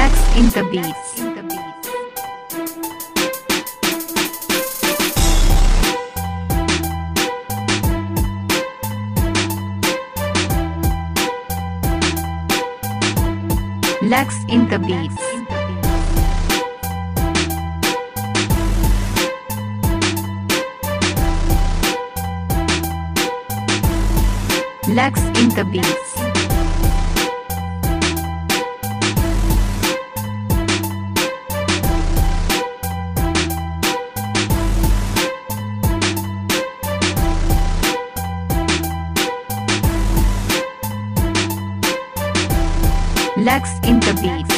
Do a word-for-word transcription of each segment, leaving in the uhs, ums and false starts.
Lux in the beats. Lux in the beats. Lux in the beats. Lux in the beats.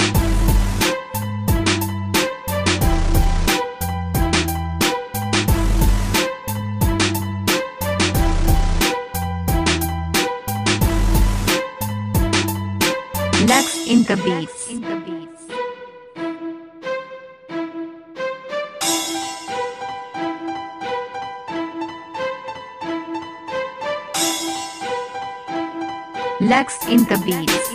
Lux in the beats. Lux in the beats.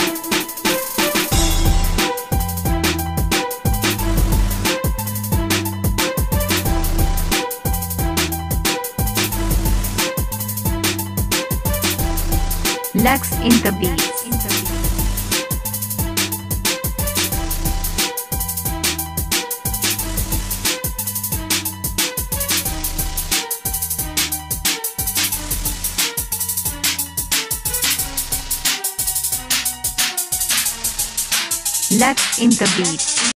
Lux in the beats. Lux in the beats.